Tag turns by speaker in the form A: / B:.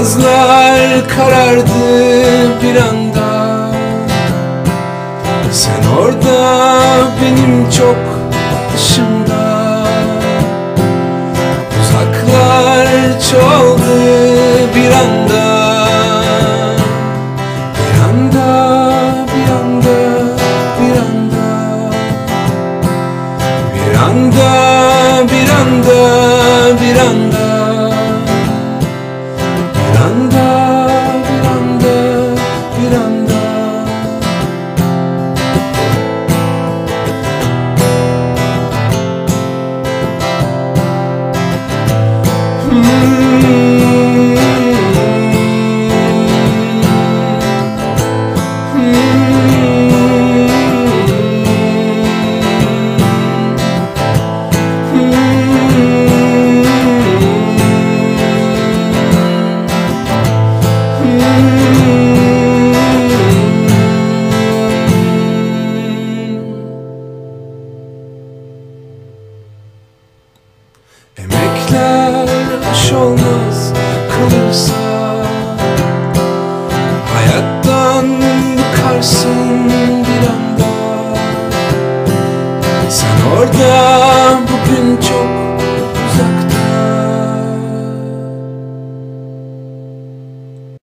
A: Yıldızlar karardı bir anda. Sen orada, benim çok dışımda. Uzaklar çoğaldı bir anda. Bir anda, bir anda, bir anda. Bir anda, bir anda, bir anda. Bir anda, bir anda, bir anda. Emekler aş olmaz kalırsa.